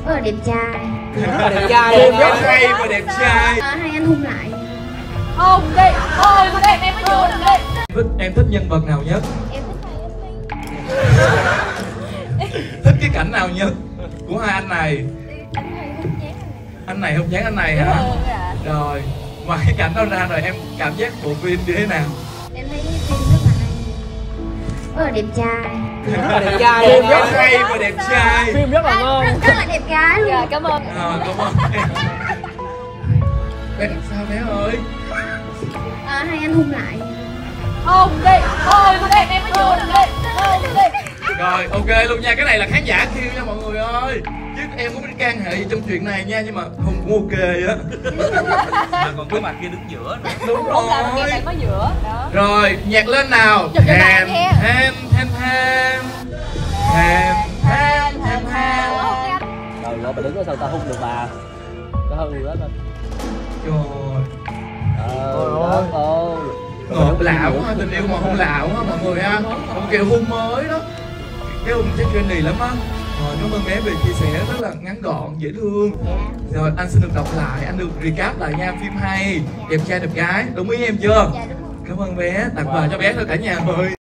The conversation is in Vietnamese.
Đẹp trai. Đẹp trai. Phim rất hay và đẹp trai. Hai anh hôn lại. Hôn đi, hôn đi, em mới chịu được đi. Em thích nhân vật nào nhất? Em thích hai Thích cái cảnh nào nhất của hai anh này? Anh này không chán anh này hả? Rồi, ngoài cái cảnh đó ra rồi em cảm giác bộ phim như thế nào? em thấy phim rất là hay. Đẹp trai. Đẹp trai. Phim rất hay và đẹp trai. Phim rất là ngon. Rất là đẹp gái luôn. Dạ, cảm ơn. Cảm ơn em. Bé làm sao bé ơi? Hai anh hôn lại. Hôn đi, em mới chịu được đi. Hôn đi. Rồi ok luôn nha, cái này là khán giả kêu nha mọi người ơi. Chứ em cũng biết can hệ gì trong chuyện này nha, nhưng mà không cũng ok á. Mà còn cái mặt kia đứng giữa nữa. Đúng Đúng rồi, rồi. em phải giữa. Đó. Rồi, nhạc lên nào. Chụp cho bạn Ham, nghe. ham, ham, ham. Ham, ham, ham, ham. Rồi bà đứng đó sao tao hôn được bà. Tao hôn được đó. Trời Ôi. ngọt lạo quá, tình yêu mà hôn lạo quá mọi người ha. Một kiểu hôn mới đó. Cái hôn chắc trendy lắm á. Rồi cảm ơn bé về chia sẻ rất là ngắn gọn, dễ thương. Rồi anh xin được đọc lại, anh được recap lại nha. Phim hay, đẹp trai đẹp gái, đúng ý em chưa? Dạ đúng rồi. Cảm ơn bé, tặng quà cho bé thôi cả nhà ơi.